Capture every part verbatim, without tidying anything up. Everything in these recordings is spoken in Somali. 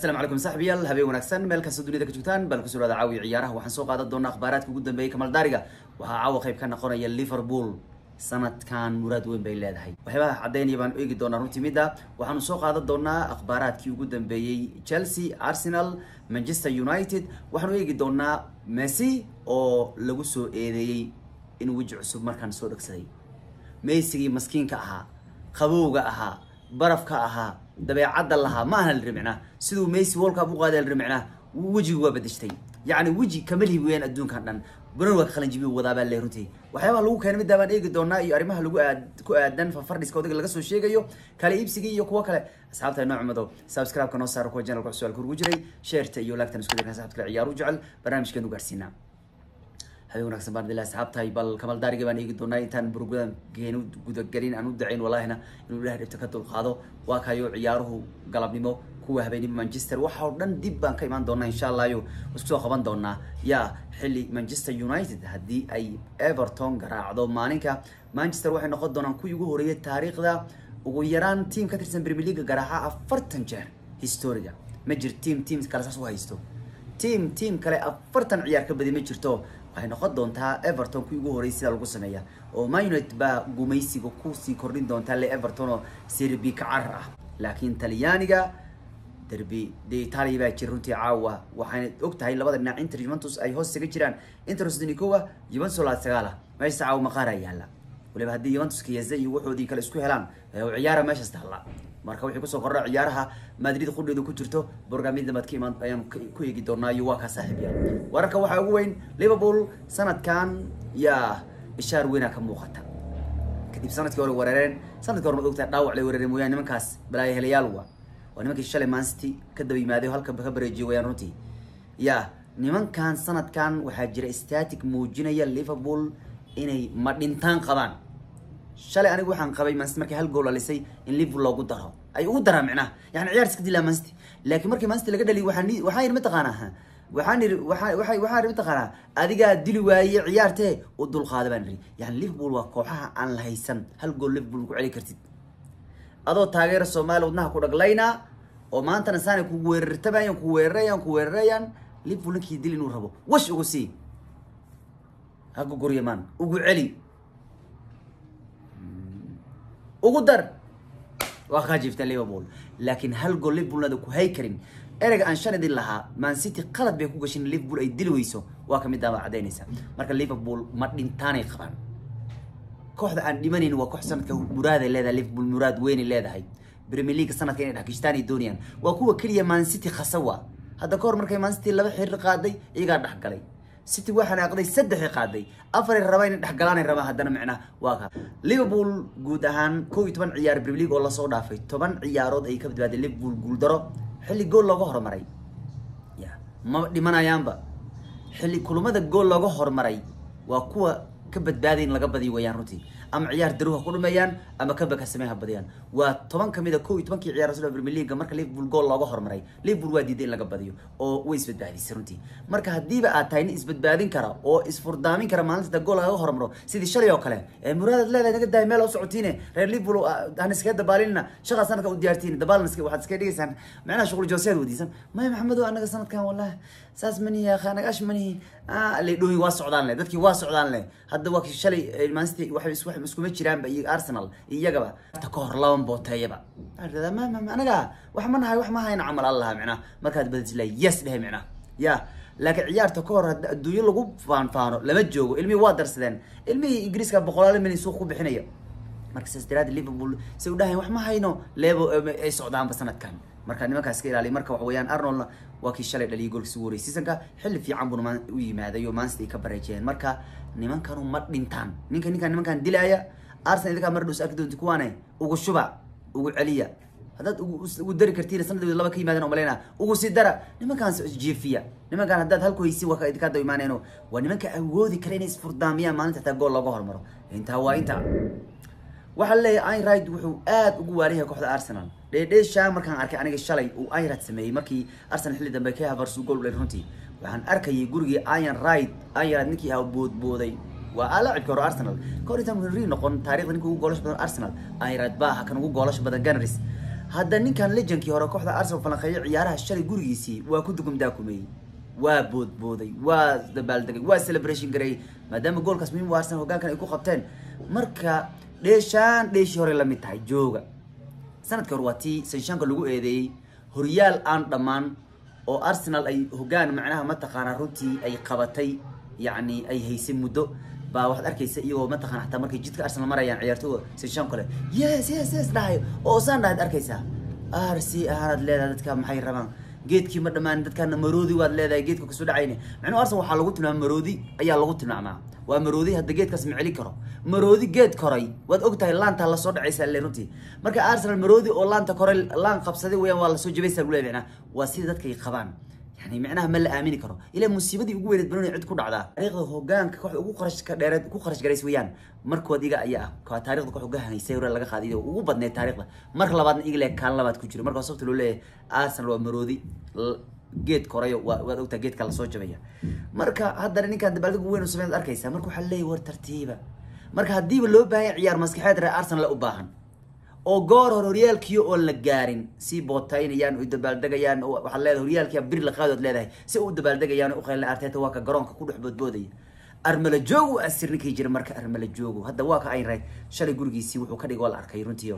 السلام عليكم صاحبي يلا هبي ونكسن مالك سودونيدا كجوتان بل كسر هذا عاوي عياره waxaan soo qaadan doonaa akhbaaraadka ugu dambeeyay Kamal Daariga waxa caawa qayb ka noqonaya Liverpool sanadkan murad weyn bay leedahay waxyaabaha cadeynaya baan eegi doonaa runtii mida waxaan soo qaadan doonaa akhbaaraadkii ugu dambeeyay Chelsea Arsenal Manchester United waxaan eegi doonaa Messi oo lagu soo eedeeyay in waji cusub markaan soo dhagsaday Messi maskiinka ahaa qabowga ahaa barafka ahaa dabeecada laha ma aha الرمعنا sidoo Messi World Cup u qaaday الرمعنا wajigu waa badishtay yaani waji kamali weyn adduunka dhan baran waa khalan jibi wadaaba leey runtii waxyaaba lagu keenay mid baan eegi doonaa iyo arimaha lagu aad ku aadan fardhiska wadaga laga soo sheegayo kale iibsiga iyo kuwa kale asxaabta nooc mado subscribe ka noo saaro ku channel ku su'aal ku ugu jiray share iyo like tan isku dirkan asxaabta ciyaar u jecel barnaamijkeenu gaarsiina هذا وناكسن بعد الله سحبت هاي بال كمال داري بان يجي دونا يتان برجودان جينو جود جرين عنو دعين والله هنا إنه له ابتكرت القاضي وكايو عياره قلب نمو كوه بين مانشستر وحاولنا ديب بان كيمان دونا إن شاء الله يو وسكسو خبان دونا يا حلي مانشستر يونايتد هدي أي إيفرتون قرا عضو مانيكا مانشستر واحد نقد دونا كوي يجو هورية التاريخ ذا ويران تيم كترسن بريمير ليج قراها أفرتن جار هيستوريا مجر تيم تيم كلا سوا هيستو تيم تيم كلا أفرتن عيار كبدي مجرتو waxay noqon doontaa Everton ku ugu horeysay lagu sameeyaa oo Man United ba gumaysiga ku sii kordhin doonta le Everton oo Serie B ka carra laakiin Talyaaniga derby de Italy ba jiruntii caawa waxaan ogtahay labada dhinac Inter Juventus ay hoos isaga jiraan Inter Sidnikowa Juventus la sagaala meesha caawa ma qaarayala waliba hadii Juventus kiyazay wuxuudii kala isku helaan ciyaara meesha istahla marka wixii ku soo qorra ciyaaraha Madrid qudheedu ku jirto barnaamijda madkii iman ayaan ku eegi doonaa iyo waa ka saaxiibyada wararka waxa ugu weyn Liverpool sanadkan ya ishaar weyn ka muuqata kadib sanadkii hore weerareen sanadkii hore madogta dhaawac lay weerareen mooyaan nimankaas balay helayaal waa waa nimankii shalay Man City ka daba yimaado halka ka bareejiyo wayaan runtii ya nimankan sanadkan waxa jira static muujinaya Liverpool inay ma dhintaan qabaan shalay anigu waxaan qabay Man City markii hal gool alisay in Liverpool loogu daro ay ugu daraa macna yaani ciyaar iska dilaa Man City laakiin markii Man City laga dhaliy waxaan waxaan ma taqaanaa waxaan waxaan waxaan ma taqaanaa adiga dili waayay ciyaartee u dul qaada baan ri yaani Liverpool waa kooxaha aan la haysan hal gool Liverpool ku celi kartid adoo taageero Soomaali wadnaha ku dhaglayna oo maanta nasaan ku weerartabayaan ku weerarayaan ku weerarayaan Liverpool kii dil inuu rabo wash ugu sii hagu guriyaman ugu celi ugu dar وخاجفت ليفربول لكن هل جول ليفربول هذا كهاي كريم إرجع عن شان دي لها مان سيتي قلت بيكون عشان ليفربول أي دلويسو واكم يدافع عدينيسا مركز ليفربول مدين تاني خبان كوحدة عن ديمانين وكوح سنة كمراد اللي هذا ليفربول مراد وين اللي هذا هاي بريمير ليج السنة كان حكيشتاني دونيا وكوا كليا مان سيتي خسوا هذا كور مركز مان سيتي اللي بحر قادي يقعد حق عليه ستي واحد قضي سدح قادي أفر الرباين دحقلان الربا هدنا معنا واقع ليفربول جودهان كوي طبعا عيار بريمير ليج والله صودا في طبعا عيارات أي كبد بعد ليفربول جول درو حلي جول له جهر مري يا ما دي منا يامبا حلي كل ما ده جول له جهر مري وقوة كبد بعدين لقى بدي ويان روتي أم عيار دروها كل ميان أما كبك اسمها بديان وطبعا كميدا كوي طبعا كي عيار رسول بريمير ليج مركا ليفربول جول له جهر مري ليفربول وادي دين لقى بديو أو ويسبت بعدي سرونتي مركا هدي بقى تاين يسبت بعدين كرا أو إسفور دامين كرا مالس ده جول له جهر مرو سيدي شلي وكله مراد لا لا نقد دايم لا وسعتينه غير ليفربول هنسكت دبالنا شغل سنة كوديارتين دبال نسكت واحد سكت ديسان معنا شغل جوسيد وديسان ما يا محمد وأنا سنة كان والله ساس مني يا أخي أنا إيش مني آه اللي دوي واسع دان له دتك واسع دان له هذا وقت شلي المانستي واحد يسوح مسكومة شيران بأي أرسنال يجابا تكهر لون بوتايبا هذا ما ما أنا جا واحد من هاي واحد ما هاي نعمل الله معنا ما كانت بدت لي يس له معنا يا لكن عيار تكهر الدوي لقوا فان فانو لما تجوا علمي وادر سدان علمي إنجليز كان بقولال من يسوقوا بحنية مركز استراد ليفربول سوداه واحد ما هاي نو ليبو السعودان بسنة كان مركز نما كاسكيل على مركز وحويان أرنول وكي شلي اللي يقول سوري سيسنكا حل في عمبون ما ويما هذا يوم مانستي كبريتين مركز نما كانوا مدينتان نيكا نيكا نما كان دلايا أرسنال إذا كان مردوس أكيد تكوانه وقشبع وقعليا هذا ودري كرتير سنة الله بكي مادنا وملينا وقصيدرا نما كان جيفيا نما كان هذا هالكو يسوي وكا إذا كان يمانينه ونما كان أودي كرينيس فرداميا ما أنت تقول الله جهر مرة أنت هو أنت وحلي أين رايد وحو آد وجوا عليها كحد أرسنال ليه ليش شامر كان أركي أنا الشلي وأين رات سمي مركي أرسنال حلي دم بكيها فرسو جول للهنتي وعن أركي يجورجي أين رايد أين رات نكي أو بود بودي وألاعب كور أرسنال كوري تام هنري نقول تاريخ نكو جولش بدن أرسنال أين رات باها كانوا جولش بدن جنريس هذا نين كان ليجن كي هرا كوحدة أرسنال فلنقية عيارها الشري جورجيسي وكنتكم داكمي وبود بودي ودبالدقي وسيلبريشن جري ما دام جول كاسمين وارسنال وكان كان يكون خبطين مركا ليشان ليش هوري لم يتحي جوجا سنة كرواتي سنشان كلو إيدي هريال آن دمان أو أرسنال أي هجان معناها ما تقانا روتي أي قبتي يعني أي هيسم مدو با واحد أركيس إيوه ما تقانا حتى مركي جيتك أرسنال مرة يعني عيارتوه سنشان كله يس يس يس دايو أو سان ده أركيسها أرسي أهرد ليه ده كم حي رمان جيت كي مرة ما عندك كان مرودي ولا ليه ده جيت كسود عيني معناه أرسنال وحلقت له مرودي أي لقطت له معه ومرودي هذا جيت كسمع عليه كرا مرودي جيت كراي واد أقطع لان تلا صور عيسى اللي روتي مركا أرسنال مرودي أو لان تكرا لان قبصدي ويا والله سوي جبيس الولاي معنا وسيدتك كي قبان يعني معناها مل آمين كرا إلى مصيبة دي وجود بنوني عد كل عذا تاريخ هوجان كح وخرج كدارد وخرج جريس ويان مركو ديجا أياه كتاريخ كح وجاه يسير ولا خادي وبدنا التاريخ مرك لبعض إيجله كان لبعض كتير مركو صوت الولاي أرسنال ومرودي جيت كوريا وأوتا جيت كلا صوت جميع مركا هذا رني كان دبلت وين وسمعت أركيسة مركو حلي ور ترتيبه مركا هدي باللو باي عيار مسكحات رأي أرسنال لا أباهن أو جار هوريال كيو ولا جارين سي بوتين يان ودبل دقيان وحلي هوريال كيا بير لقادة لهذا سي ودبل دقيان وخلي أرتيتا واقع جرانك كله حبود بودي أرمل الجو أسرني كيجر مركا أرمل الجو هذا واقع أي رأي شالي جورجي سي وحكري قال أركيرون تيو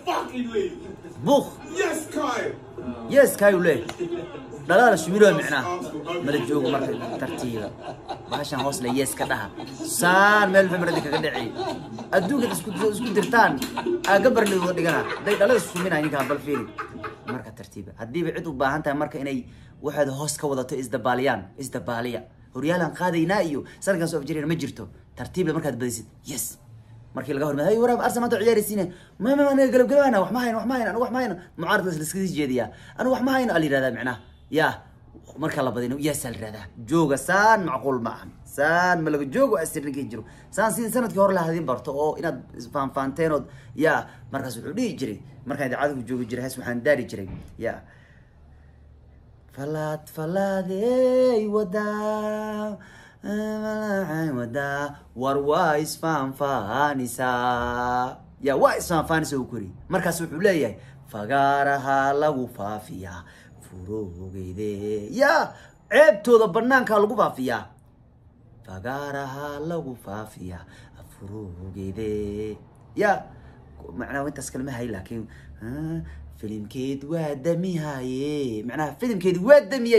بوخ يس كاي يس كايو ليه لا لا شميرو معنا ملجوق مرة ترتيبه باشان هوس ليس كدها سان ميل فمردك كدعي ادوق اسكو اسكو درتان اقبر لي ودغنا داي دلا سمينا اني كان فيلي marka tartiiba hadii bicid u baahan tahay marka inay waxaad hoos ka wadato isdabaaliyaan isdabaaliya horyaalan qaadayna iyo sarkan soo jireen ma jirto tartiib markaad badisid yes markii laga hormaday ay waraab Arsenal ma ciyaaraysiina ma ma ana galab galabana wax ma hayno wax ma hayno wax ma hayno mucaarad la iska jeediya ana wax ma hayno ali raada macna يا مركل الله بدينه يسال هذا جوجا سان معقول معهم سان ملك جوجو أسرني كيجرو سان سين سنة كهور له هذين برتو أو إن فان فانتينود يا مركز العودي يجري مركز عادي جوجو يجري هسه محن داري يجري يا فلات فلادي ودا ودا وروايس فان فانيسا يا وايس فان فانيسا وكوري مركز العودي فقارها لو فافيا فروغيدي يا عيبتو ذا برنانكا لغو فافيا فقارها لغو فافيا فروغيدي يا معناه وانت اسكلمها هاي لكن ها فيلم كيد وادمي هاي معناها فيلم كيد وادمي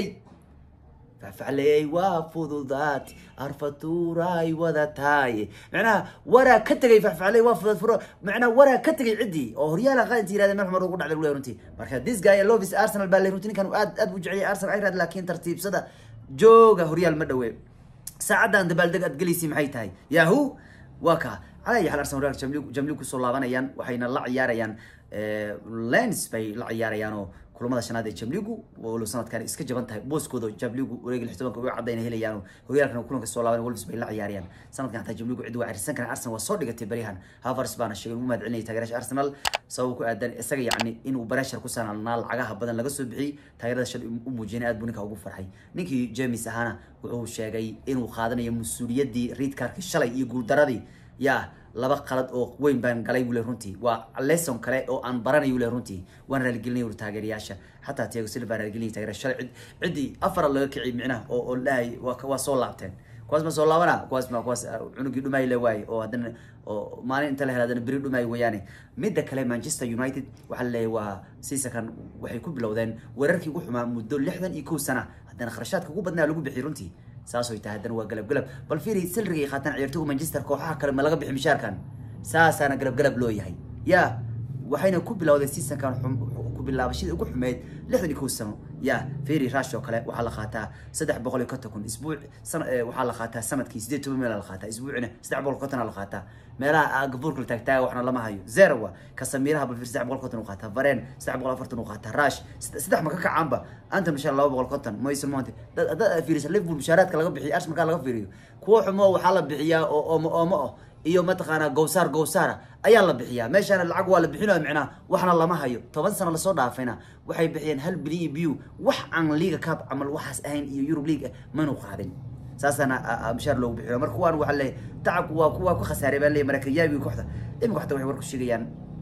فعلي وافض ذات أرفتو راي وذاتاي معناها ورا كتجي فعلي وافض فرو معناها ورا كتجي عدي أو ريالا غادي تيرا هذا مرحبا روقنا على الولاي رنتي مركز ديس جاي لوفيس أرسنال بالي رنتي كانوا أد أد وجعي أرسنال أيراد لكن ترتيب صدا جوجا هريال مدوي ساعدا عند بالدق أتجلسي معيتاي ياهو وكا على حال أرسنال جملوك جملوك صلابنا يان وحين الله عياريان آه لينس بي العياريانو كل ما دشنا هذا جمليجو ولو سنة كان إسكت جبنته بوس كودو جمليجو ورجل احتمال كوي عدينا هلا يانو هو ياركنا كلهم كسولابين ولبس بيلا عياريان سنة كانت جمليجو عدوا عرسان كان أرسنال وصار لقت بريهان هافرس بان الشيء مو مدعني تجرش أرسنال سووا كأدن إسقي يعني إنه براشر كوسان النال عجها بدن لقصو بحي تجرش الموجينات بنك أو فرحي نيكي جيمي سهانا وهو شيء إنه خادنا يمسؤولية دي ريد كارك الشلي يقول درادي يا لبا قلد أو وين بان قلي ولا رنتي ولسون كلا أو أن براني ولا رنتي وأنا رجلني ورتاجر ياشا حتى تيجي سيلفا رجلني تاجر الشرع عدي أفر الله كعيب معنا أو أو لا وصول لعبتين كواس ما صول لعبنا كواس ما كواس عنو جدو ما يلواي أو هذا أو ما أنت له هذا بريد ما يوياني مدة كلام مانشستر يونايتد وحلا وسيسا كان وحيكون بلودين وركي وحما مدول لحدا يكون سنة هذا خرشات كوب بدنا لقوا بحيرنتي ساسو يتهدن وقلب قلب بل فيري سلري خاتن عيرتو مانشستر كوحا كلمه لغا بخي مشاركان ساس انا قلب قلب لو يحي يا وحين كو بلاوده سيسن كان كو بلاابشيد ugu xumeed lixdan iyo kow sano يا فيري راشو kale waxa la qaataa saddex boqol iyo konton isbuuc waxa la qaataa sanadkii sideed iyo toban meel la qaataa isbuucina saddex boqol iyo konton la qaataa meelaha gaburka tagtaa waxna lama hayo zero ka samiiraha bal saddex boqol iyo konton u qaataa vareen saddex boqol iyo afartan u qaataa rash saddex ma ka kacaanba anta insha Allah laba boqol iyo konton Mason Mount dad fiiris Liverpool mushaaraadka laga bixiyo Arsenal marka laga fiiriyo kuwa xumo waxa la bixiyaa oo oo oo iyo ma taqaana gowsar gowsara ayaa la bixiyaa meeshan lacag waa la bixinaa macna waxna lama hayo toban sano la soo dhaafayna waxay bixiyeen hal bilyan biyo wax aan liiga cup amal waxaas ahayn iyo Europe League manu qaadin saasana mashar loo bixiyo marka kuwan waxa la tacab waa kuwa ku khasaaray baa leeyahay marka yaabi kooxda in kooxda waxay war ku sheegayaan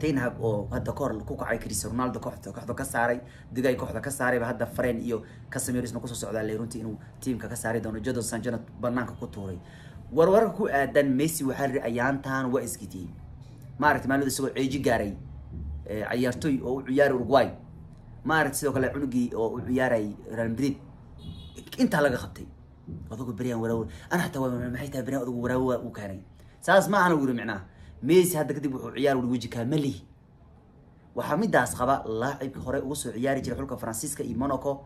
تينهاج أو هذا كور كوكا عاي كريس رونالدو كحته كحته كساري دقاي كحته كساري بهذا فرين إيو كاسيميرو اسمه كوسو سعودة اللي رونتي إنه تيم كساري دونه جدول سانجنا برنامج كوتوري وروركو آدن ميسي وحري أيام تان وإسكتي ما عرفت ما له سوى عيجي جاري عيارتوي أو عيار أوروغواي ما عرفت سوى كلا عنقي أو عياري ريال مدريد أنت هلا خبتي أذوق بريان ولا أنا حتى ما حيتها بريان أذوق ولا وكاني ساس ما أنا أقول معناه ميسي هذا كده عيار والوجه كاملي وحميد داس خبا لاعب هراء وصل عياري جرى حلقة فرانسيسكا إي موناكو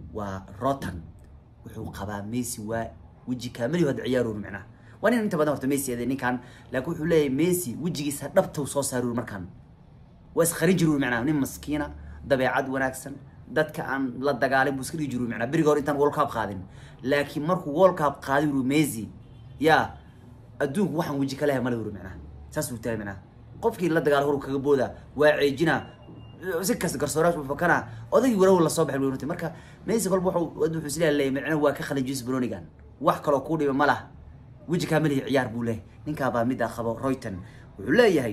وروتن وحو قبا ميسي ووجه كاملي وهذا عياره معناه وانا انت بدأت ميسي هذا كان لكن وحو لي ميسي وجهي سدبته وصوصارو المركان واس خريجرو معناه نين مسكينة دبيعad wanaagsan dadka aan la dagaalin buu iska dhijiro macna biriga hor intaan World Cup qaadin laakiin markuu World Cup qaadi uu Messi ya adduunku waxaan waji kale ma leeyahay macna saas uu tahay macna qofkii la dagaal hor kaga booda waa ceejina si kas garsoorash uu fakana odaygi warow la soo baxay runtii marka Messi qalbu wuxuu wuxuu isleeyahay macna waa ka khalajis Bronigan wax kale ku dhiba malaha waji kaamil ciyaar buu leeyahay ninka baa mid ah qabo Royton wuxuu leeyahay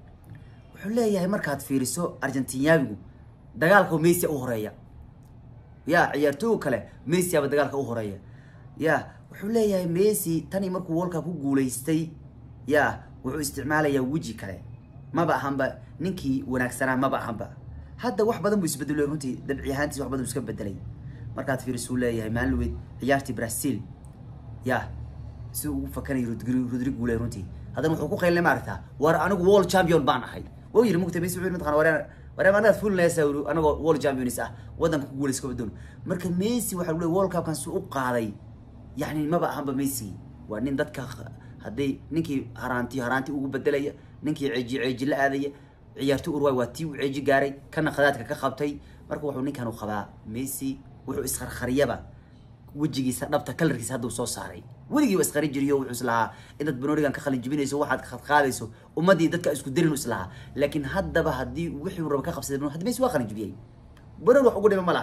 wuxuu leeyahay markaad fiiriso Argentinayagu dagaalka Messi u horeeya ya ciyaartooy kale Messi aba dagaalka u horeeya ya wuxuu leeyahay Messi tani markuu World Cup ku guuleystay ya wuxuu isticmaalayaa waji kale maba ahanba ninkii wanaagsanaa maba ahanba hadda wax badan buu isbedelay runtii dabci ahaantiisa wax badan iska bedelay markaad fiiriso leeyahay maalweed ciyaartii Brazil ya si uu fakanay Rodrigo Rodrigo leeyahay runtii hadan wuxuu ku qeylay ma aragtaa war anigu world champion baan ahay wuu yiri mugtay Messi wuxuu mid qaan ورا ما نفول ناس أنا وول جامبيونس أه ودن كقول إسكو بدون مركز ميسي وحول وول كاب كان سوق قاضي يعني ما بقى هم بميسي وانين ضدك هدي نكى هرانتي هرانتي وبدلية نكى عجي عجي لا هذه عيارتو أروي واتي وعجي جاري كان خذاتك كخبتي مركز وحول نكى كانوا خبا ميسي وحول إسخر خريبة وجي سنبت كل ركيس هذا وصوص صاري ولقي واسخري جريو وحسلها إذا بنوري كان كخلي جبينه يسوي واحد خالصه وما دي ذاتك اسكو ديرن وسلها لكن هذا بهدي وحي وربك خمسة بنو هذا بيسوا خلي جبيه بنو روح أقول ملا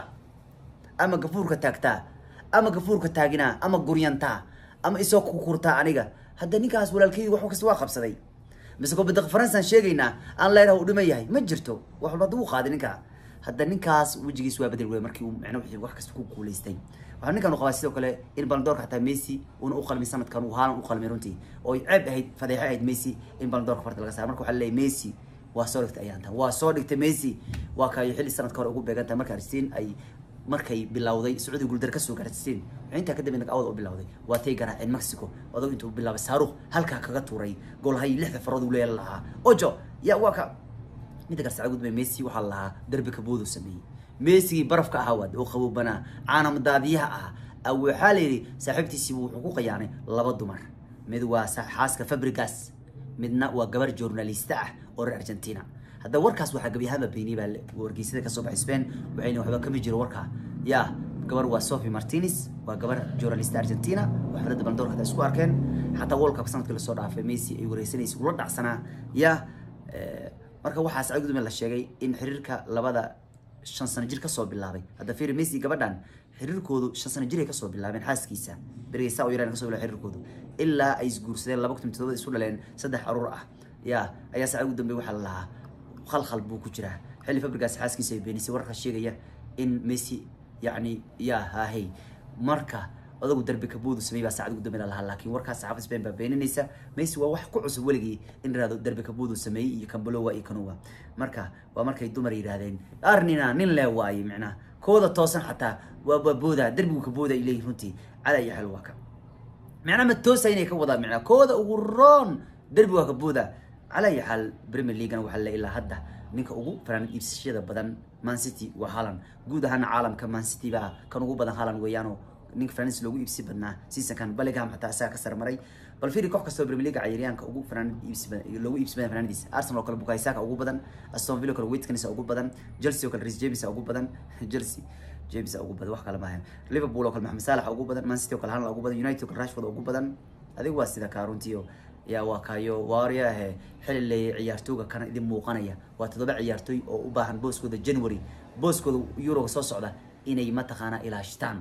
أما قفور كتاكتا أما قفور كتاجنا أما قريانتا أما إسوق كورتا عنيجا هذا نيكاس ولا الكي وحوك سوا خمسة دي بس كو بدك فرنسا شيء أنا لا يراه دم ياهي مجرته وحول بدو هذا نيكا هذا نيكاس وجي سوا بدل ولا مركي يعني وحي وحكي سكو كوليستين waxaan kanu qabaasay kale in Ballon xataa Messi uu u qalmi sanadkan uu haan u qalmi runtii oo ceeb ahayd fadeexa ahayd Messi in Ballon d'Or farta laga saaray markuu xalay Messi waa soo dhigtay ayaanta waa soo dhigtay Messi waa ka xilli sanadka hore ugu beeganta marka Arsenal ay markay bilawday Saudi guuldar ka soo gaarsiin inta ka dibna awad u bilawday waa tay garaacin Mexico wadoo intuu bilaabay saaruq halka kaga tuuray gool hay lixda farood u leeyahay ojo ya waa ka mid ka saacad gudbay Messi waxa la darbi ka boodu sameeyay ميسي برف كهواد أو خبو بنا أنا مدابيها أو حالي صاحبتي سيبو حقوق يعني لبض مر مدوا حاسك فابريكاس مدنا وجبر جورناليستا أور أرجنتينا هذا وركاس وحاجة بيها ما بيني بال ورجيسة كصبح إسبان وعينه وحبا كم يجري وركا يا جبر وصوفي مارتينيز وجبر جورناليستا أرجنتينا وحرد بندور هذا سكوار كان حتى وولكا بسنة كل صورة في ميسي يوريسينيس ورد سنة يا اه مركا واحد سعيد من الشيء إن حريرك لبدا shan sano jir ka soo bilaabay hada fiir Messi gabadhan xiriirkoodu shan sano jir ay ka soo bilaabeen xaaskiisa bariisa oo yaraan ka soo bilaabay xiriirkoodu ilaa ay isguursadeen laba kun iyo todoba isu dhaleen saddex aruur ah ya ayaa saacad ugu dambeey waxa la lahaa khalkhal buu ku jiraa xilli Fabregas xaaskiisa ay beenisay warka sheegaya in Messi yani ya haahay marka odagu darbi ka boodu sameeyay saacad ugu dambeey la laakiin warkaas saxaafad Spain baa beeninaysa Messi waa wax ku cusub waligii in raado darbi ka boodu sameeyay iyo Kambalo waa ikanuwa marka waa markay dumar yiraahdeen arnina nin la waayay macna kooda toosan xataa waa booda darbigu ka booda ilay runtii ala ay xal waka macna ma toosa inay ka wada macna kooda ugu roon darbigu ka booda ala ay xal Premier League waxa la ilaa hadda ninka ugu fanaanad iibsashada badan Man City waa Haaland guud ahaan caalamka Man City baa kan ugu badan Haaland weeyano نيك فرنسا لوجو يبسي بدنا سيسا كان بلغهم حتى أساك سر مري بل في ركوع كستو بريمير ليج عيريان كأوجو فرنان يبسي بدنا لوجو يبسي بدنا فرنانديز أرسنال وكل بوكاي ساكا أوجو بدن أستون فيلا وكل ويتكنس أوجو بدن جلسي وكل ريس جيمس أوجو بدن جلسي جيمس أوجو بدن واحد كلام معهم ليفربول وكل محمد صلاح أوجو بدن مان سيتي وكل هالاند أوجو بدن يونايتد وكل راشفورد أوجو بدن هذه واسطة كارونتيو يا واكايو واريا هي حل اللي عيارتوجا كان إدي موقنية وتضبع عيارتوي أو باهن بوسكو ده جنوري بوسكو يورو صوص على إني ما تخانا إلى شتان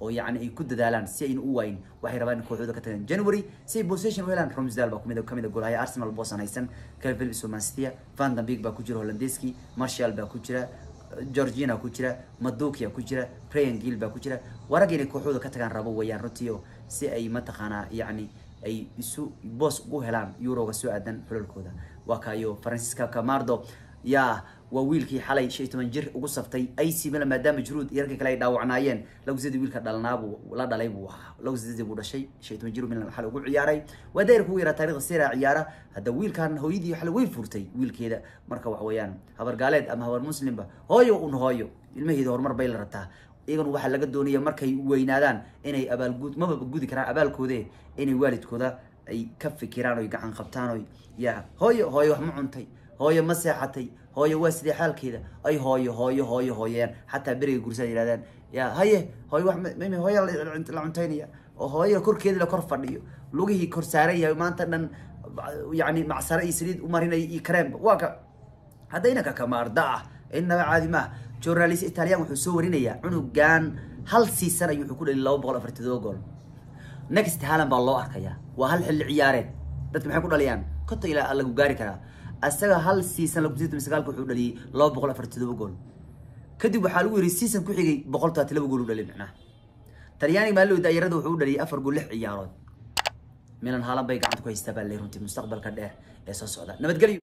oo yacni ay ku dadaalaan si aynu u wayn waxay rabaan in kooxdooda ka tagaan January si position u helaan. Ramsdale baa kumid kamid goolaya Arsenal boos anaysan Calvin Somastia Van de Beek baa ku jira Hollandeski Martial baa ku jira Georgina ku jira Madukia ku jira Brian Gill baa ku jira warag inay kooxdooda ka tagaan rabo wayaan runtii si ay mataqaana yacni ay isu boos ugu helaan Euro-ga soo aadan xulalkooda. waa kaayo Francisca Camardo yaa waa wiilkii xalay shan iyo toban jir ugu saftay A C Milan maadaama Giroud iyo kale ay dhaawacnaayeen lawsadi wiilka dhalnaabu la dhalay buu lawsadi buu dhashay shan iyo toban jir Milan xal ugu ciyaaray waa dayr ku yara taariikhda Serie A ciyaara hada wiilkan hooyadii xal way furtay wiilkeeda marka wax weeyaan habar gaaleed ama habar muslimba hooyo un hooyo ilmaheeda horumar bay la rabtaa iyagu waxa laga doonayaa markay weynaadaan inay abaalgud ma gudi karaan abaalkooda inay waalidkooda ay ka fikiraan oo gacan qabtaan oo yaa hooyo hooyo wax ma cuntay hooyo ma seexatay hooyo waa sidii xaalkeeda ay hooyo hooyo hooyo hooyeen xataa beriga gursan yiraahdaan yaa haye hooyo wax ma hooyo la cuntaynaya oo hooyo korkeeda la kor fadhiyo lugihii kor saaran yahay maanta dhan yani macsara iyo saliid u marinay iyo kareem waa ka hadayna ka kamaarda inna caadi ma journalist Italian wuxuu soo warinaya cunugan hal season ayuu wuxuu ku dhalay laba boqol iyo afartan iyo todoba gool next Haaland baa loo arkaya waa hal xilli ciyaareed dadku maxay ku dhaliyaan konton ilaa lagu gaari karaa asaga hal season lagu sidoo sagaal wuxuu dhaliyay laba boqol iyo afartan iyo todoba gool kadib waxa lagu yiri season ku xigay boqol iyo toban iyo laba gool u dhalay macnaha Talyaaniga ma loo daayirada wuxuu dhaliyay afar gool lix ciyaarood Milan Haaland bay gacanta ku haystaa baa leeyahay runtii mustaqbalka dheer ee soo socda nabadgelyo.